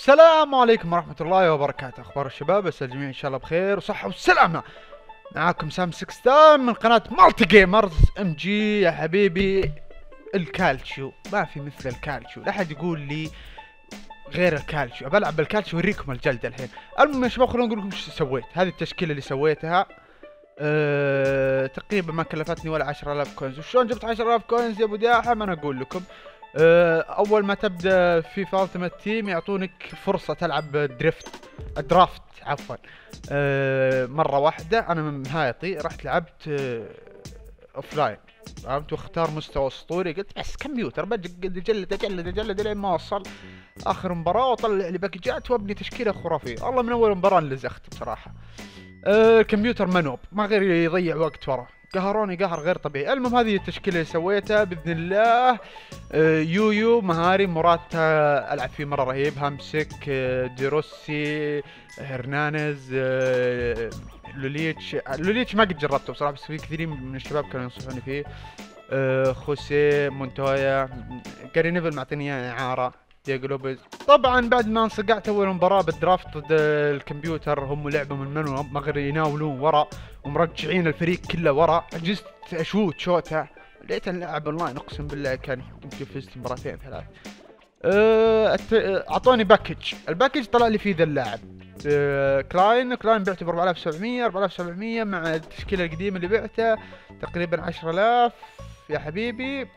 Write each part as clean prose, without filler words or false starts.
السلام عليكم ورحمة الله وبركاته. اخبار الشباب؟ بس الجميع ان شاء الله بخير وصحة والسلامة. معاكم سام سكستان من قناة مالتي جيمرز ام جي. يا حبيبي الكالتشيو ما في مثل الكالتشيو، لا احد يقول لي غير الكالتشيو. بلعب بالكالتشيو اوريكم الجلد الحين. المهم يا شباب خلونا نقول لكم ايش سويت. هذه التشكيلة اللي سويتها تقريبا ما كلفتني ولا 10,000 كوينز. وشلون جبت 10,000 كوينز يا ابو داحم؟ انا اقول لكم. اول ما تبدا في التيمت تيم يعطونك فرصه تلعب درافت عفوا مره واحده. انا من نهايتي رحت لعبت اوفلاين، فهمت، واختار مستوى اسطوري. قلت بس كمبيوتر بجلد لين ما اوصل اخر مباراه واطلع لي باكجات وابني تشكيله خرافيه. والله من اول مباراه لزخت بصراحه. الكمبيوتر منوب ما غير يضيع وقت ورا، قهروني قهر غير طبيعي. المهم هذه التشكيله اللي سويتها باذن الله. يويو مهاري موراتا العب فيه مره رهيب، همسك ديروسي، هرنانز، لوليتش ما قد جربته بصراحه، بس في كثيرين من الشباب كانوا ينصحوني فيه. خوسيه، مونتويا، جاري نيفل معطيني اعاره، دييغو لوبيز. طبعا بعد ما انصقعت اول مباراه بالدرافت ضد الكمبيوتر، هم لعبوا من منو ما غير يناولون ورا ومرجعين الفريق كله ورا. عجزت اشوت شوتها، لقيت نلعب اونلاين اقسم بالله كان يمكن فزت مباراتين ثلاث. اعطوني باكج، الباكج طلع لي فيه ذا اللاعب كلاين بعته ب 4700 مع التشكيله القديمه اللي بعته تقريبا 10,000 يا حبيبي.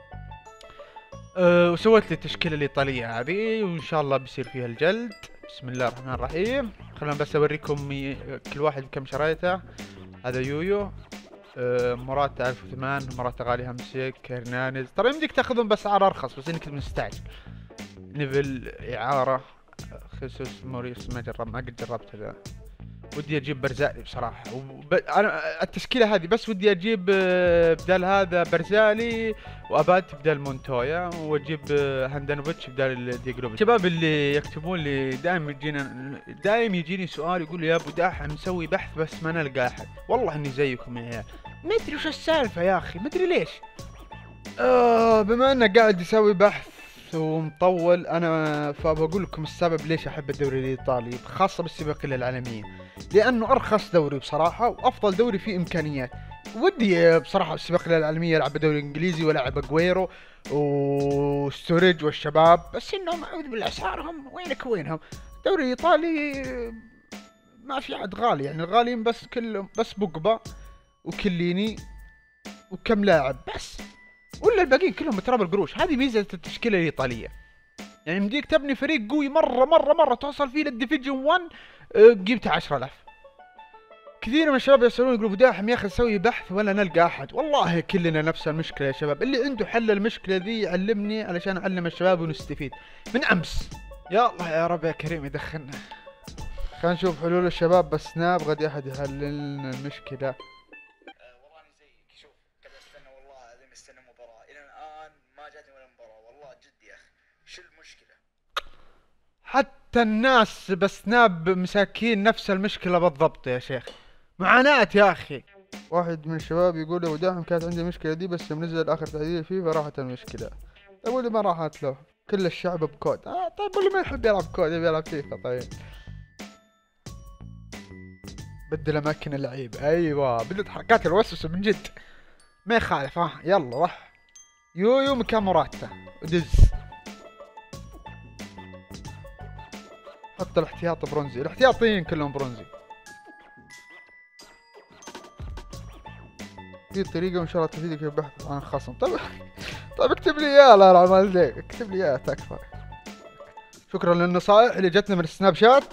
وسويت لي التشكيله الايطاليه هذه وان شاء الله بيصير فيها الجلد. بسم الله الرحمن الرحيم. خلونا بس اوريكم كل واحد كم شريته. هذا يويو، موراتا 1008، موراتا غالي، همسك، هرنانز. ترى يمديك تاخذهم باسعار ارخص بس انك مستعجل. نيفل اعاره، خيسوس، موريس ما قد جربت هذا. ودي اجيب برزالي بصراحه انا التشكيله هذه بس ودي اجيب بدال هذا برزالي، واباد بدال مونتويا، واجيب هاندانوفيتش بدال دييغو. الشباب اللي يكتبون لي دائم يجيني سؤال يقول لي يا ابو داحم مسوي بحث بس ما نلقى احد. والله اني زيكم يا عيال، ما ادري وش السالفه يا اخي، ما ادري ليش. بما انه قاعد يسوي بحث ومطول انا، فبقول لكم السبب ليش احب الدوري الايطالي خاصه بالسباقيه العالميه. لانه ارخص دوري بصراحه وافضل دوري فيه امكانيات. ودي بصراحه السباقيه العالميه العب دوري انجليزي والعب اجويرو وستوريج والشباب، بس انهم اعوذ بالله اسعارهم وينهم. الدوري الايطالي ما في عاد غالي، يعني الغاليين بس كلهم بس بوجبا وكليني وكم لاعب بس، ولا الباقيين كلهم بتراب القروش. هذه ميزه التشكيله الايطاليه، يعني مديك تبني فريق قوي مره توصل فيه للديفيجن 1 جبت 10,000. كثير من الشباب يسالون يقولوا ابو داحم يا اخي نسوي بحث ولا نلقى احد. والله كلنا نفس المشكله يا شباب، اللي عنده حل المشكله ذي يعلمني علشان اعلم الشباب ونستفيد من امس. يا الله يا رب يا كريم يدخلنا. خلينا نشوف حلول الشباب بسناب، غد احد يحل لنا المشكله. حتى الناس بسناب مساكين نفس المشكلة بالضبط يا شيخ، معاناة يا اخي. واحد من الشباب يقول ابو داحم كانت عندي المشكلة دي بس يوم نزل اخر تحديث فيه فراحت المشكلة. طيب واللي ما راحت له كل الشعب بكود. طيب واللي ما يحب يلعب كود يبي يلعب فيفا. طيب بدل اماكن اللعيب، ايوه بدت حركات الوسوسة من جد، ما يخالف. يلا راح يويو مكان موراتا ودز. حتى الاحتياط برونزي، الاحتياطيين كلهم برونزي. في طريقة وان شاء الله تفيدك في البحث عن خصم. طيب اكتب لي اياه، الله يرحم والديك اكتب لي اياه تكفى. شكرا للنصائح اللي جتنا من السناب شات.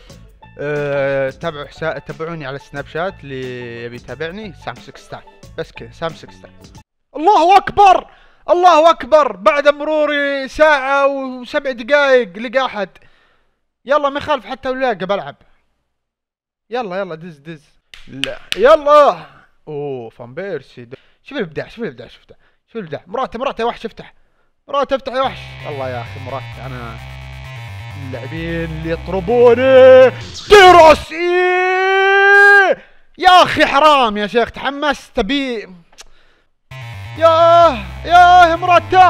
تابعوني على السناب شات اللي يبي يتابعني سام سكستان، بس كذا سام سكستان. الله اكبر الله اكبر، بعد مرور ساعة و7 دقائق لقى احد. يلا ما يخالف حتى لو لاقى بلعب. يلا دز لا يلا. اوه فان بيرسي شوف الابداع شوف الابداع. مراته يا وحش افتح، مراته افتح يا وحش. الله يا اخي مراته، انا اللاعبين اللي يطربوني ديروسي يا اخي حرام يا شيخ، تحمست بي. ياه مراته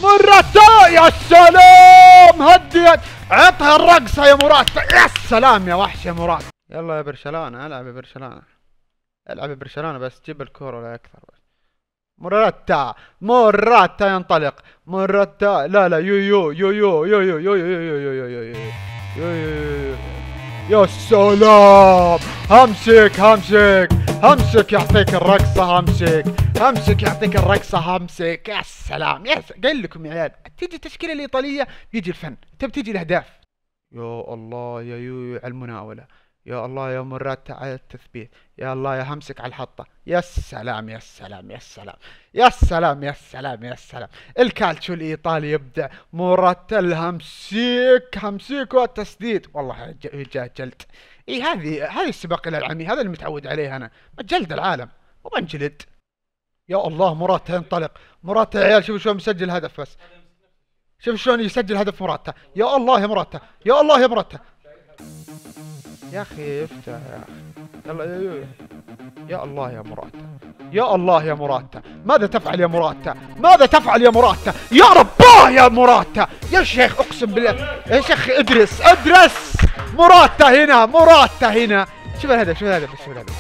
موراتا يا سلام، هديت عطها الرقصة يا موراتا، يا سلام يا وحش يا موراتا. يلا يا برشلونة العب يا برشلونة، العب يا برشلونة بس جيب الكورة ولا أكثر. موراتا موراتا ينطلق، موراتا لا لا يو يو يو يو يو يو يو يو يو يو يو يو. يا سلام، همسك همسك همسك يعطيك الرقصة، همسك همسك يعطيك الرقصة، همسك. يا سلام، يا قايل لكم يا عيال، تيجي التشكيلة الإيطالية يجي الفن، تجي الأهداف. يا الله يا يو على المناولة، يا الله يا موراتا على التثبيت، يا الله يا همسك على الحطة. يا سلام يا سلام يا سلام يا سلام يا سلام يا سلام. الكالتشو الإيطالي يبدع، موراتا الهمسيك همسيك والتسديد، والله جاء جلد. اي هذه السباق الى العمي، هذا اللي متعود عليه انا، جلد العالم وبنجلد. يا الله موراتا ينطلق، موراتا يا عيال شوفوا شلون مسجل هدف، بس شوف شلون يسجل هدف موراتا. يا الله يا موراتا، يا الله يا موراتا. يا اخي افتح يا اخي، يلا يا الله يا موراتا، يا الله يا موراتا، ماذا تفعل يا موراتا، ماذا تفعل يا موراتا، يا رباه يا موراتا، يا شيخ اقسم بالله يا شيخ ادرس ادرس. موراتا هنا، موراتا هنا، شوف الهدف شوف الهدف شوف الهدف،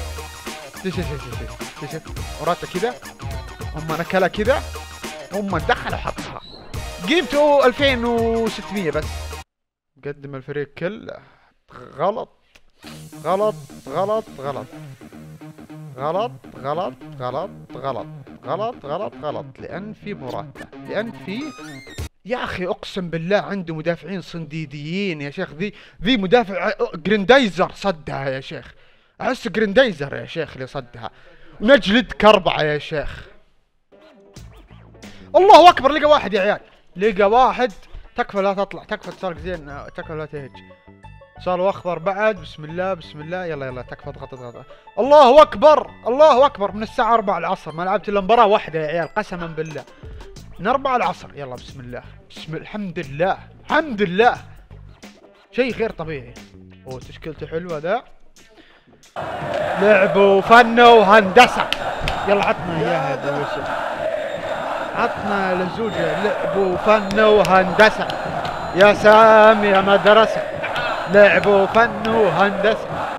شوف موراتا كذا، هم نكلها كذا، هم دخل وحطها، قيمته 2600 بس. قدم الفريق كله، غلط غلط غلط غلط غلط غلط غلط غلط غلط غلط غلط، لأن في موراتا، لأن في يا أخي أقسم بالله عنده مدافعين صنديديين يا شيخ. ذي مدافع جريندايزر صدها يا شيخ، أحس جريندايزر يا شيخ اللي صدها، ونجلد كربعة يا شيخ. الله أكبر، لقى واحد يا عيال، لقى واحد. تكفى لا تطلع، تكفى تصارك زين، تكفى لا تهج. صار اخضر بعد، بسم الله بسم الله، يلا يلا تكفى اضغط اضغط. الله اكبر الله اكبر، من الساعة 4 العصر ما لعبت الا مباراة واحدة يا عيال قسما بالله، من 4 العصر. يلا بسم الله بسم الحمد لله الحمد لله، شيء غير طبيعي. اوه تشكيلته حلوة ذا، لعب وفن وهندسة. يلا عطنا اياها يا يوسف، عطنا لزوجة لعب وفن وهندسة، يا سام يا مدرسة، لعب وفن وهندسة.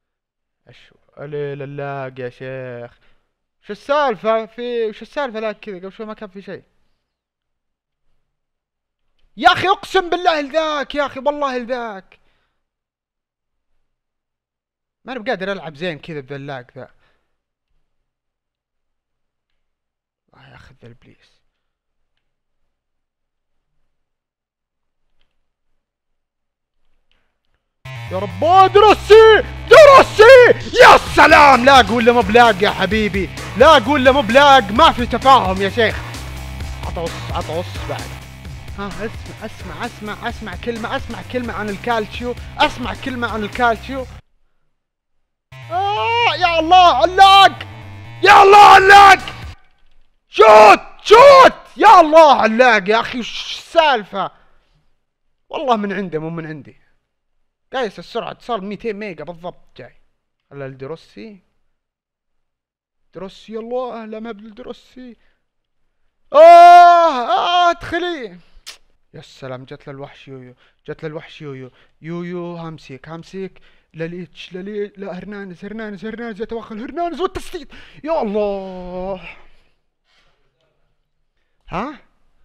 للاق يا شيخ، شو السالفة وش السالفة؟ لا كذا قبل شوي ما كان في شيء يا اخي، اقسم بالله لذاك يا اخي، والله لذاك ما انا بقادر العب زين كذا بذلاق ذا. الله ياخذ ذا البليس. يا رب درسي درسي، يا سلام، لاق ولا مو بلاق يا حبيبي، لاق ولا مو بلاق، ما في تفاهم يا شيخ. عطوس عطوس بعد. ها اسمع اسمع اسمع اسمع كلمة، اسمع كلمة عن الكالتشيو، اسمع كلمة عن الكالتشيو. يا الله علاق، يا الله علاق، شوت شوت، يا الله علاق يا اخي، وش السالفة؟ والله من عنده مو من عندي. قايس السرعة صار 200 ميجا بالضبط جاي. هلا الدروسي، دروسي الله، لا ما بالدروسي. ادخلي. يا سلام، جت للوحش يويو، جت للوحش يويو، يويو همسيك همسيك، لليتش لا هرنانز هرنانز هرنانز، يتوغل هرنانز والتسديد. يا الله، ها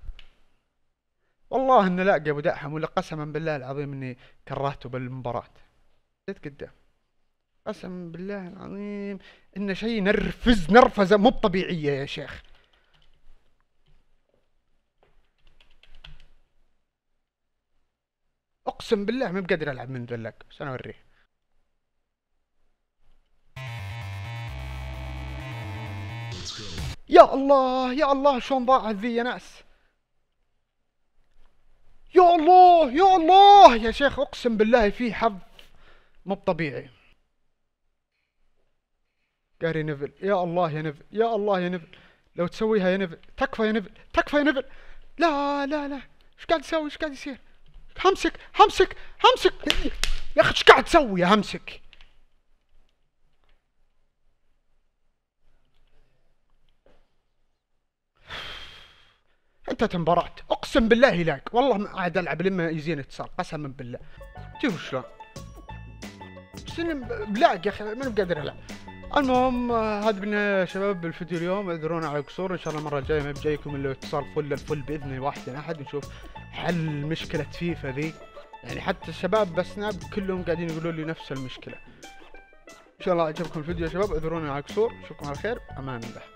والله انه لاقي ابو دحم، ولا قسما بالله العظيم اني كرهته بالمباراة. جيت قدام قسما بالله العظيم انه شيء نرفز نرفزه مو طبيعية يا شيخ. اقسم بالله ما بقدر العب من ذلك، بس انا اوريه. يا الله يا الله، شلون ضاعت ذي يا ناس. يا الله يا الله يا شيخ، اقسم بالله في حظ مو طبيعي. جاري نيفل، يا الله يا نيفل، يا الله يا نيفل، لو تسويها يا نيفل، تكفى يا نيفل، تكفى يا نيفل. لا لا لا، ايش قاعد تسوي؟ ايش قاعد يصير؟ همسك همسك همسك يا اخي، ايش قاعد تسوي يا همسك؟ انتهت المباراة، اقسم بالله لاج، والله ما قاعد العب لما يزين اتصال قسما بالله. شوفوا شلون بس بلاج يا اخي، ماني بقادر العب. المهم هذا بالنهاية شباب بالفيديو اليوم، اعذرونا على القصور. ان شاء الله المرة الجاية ما بجايكم الا اتصال فل الفل باذن الواحد احد، نشوف حل مشكلة فيفا ذي. يعني حتى الشباب بسناب كلهم قاعدين يقولوا لي نفس المشكلة. ان شاء الله عجبكم الفيديو يا شباب، اعذرونا على القصور، اشوفكم على خير، امان الله.